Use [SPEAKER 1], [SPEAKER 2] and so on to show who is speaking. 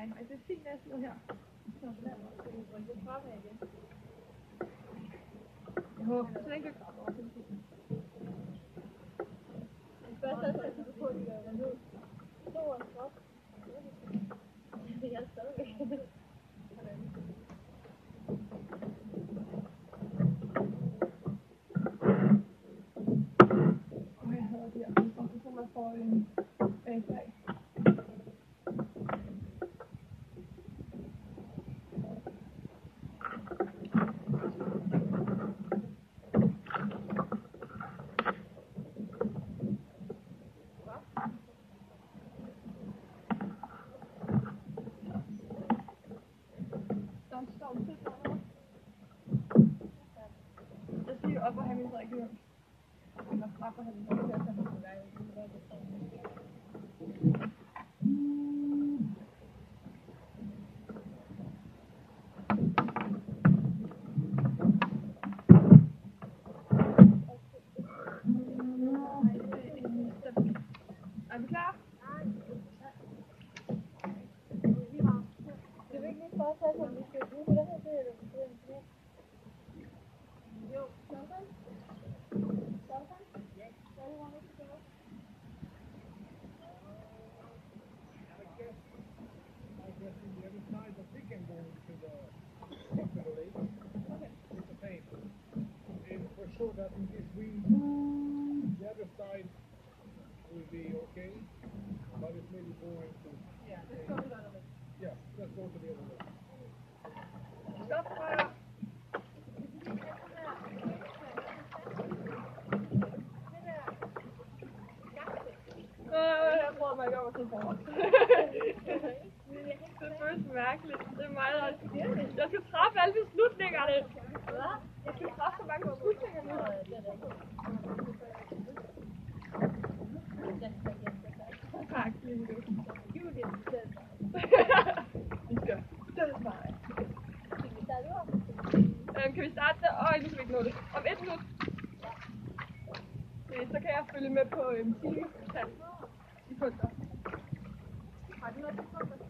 [SPEAKER 1] dig. Ej, det er fint næsten nu her. Jeg håber, så længe du kommer over.
[SPEAKER 2] Først havde jeg på, at jeg var nødt. Stor og stop. Det er stadigvæk.
[SPEAKER 1] Jeg hader de her biler, så man får en bagslag. Jeg siger op og have min drikke. Eller fra for helvede, det er sådan, det er Er vi klar?
[SPEAKER 2] Det vil ikke lige fortsætte, om vi skal bruge på det her, det er det. Jo, sådan. Sådan. Ja. Hvad er det, man ikke skal gøre?
[SPEAKER 3] I guess on the other side, but we can go into the lake. Okay. It's the same. And for sure that in this wind, the other side will be okay, but it's maybe going to.
[SPEAKER 2] Ja, let's go to the other way.
[SPEAKER 3] Yeah, let's go to the other way.
[SPEAKER 1] Stop fire! Jeg prøver mig ikke over til for. Det føles mærkeligt. Det er mig, der jeg skal træffe alle beslutningerne.
[SPEAKER 2] Hvad?
[SPEAKER 1] Jeg skal træffe så mange beslutninger nu. Tak, lige det. Vi skal støtte mig. Kan vi starte der? Nu skal vi ikke nå det. Om 1 minut. Så kan jeg følge med på 10 sekunder.
[SPEAKER 2] Har du noget,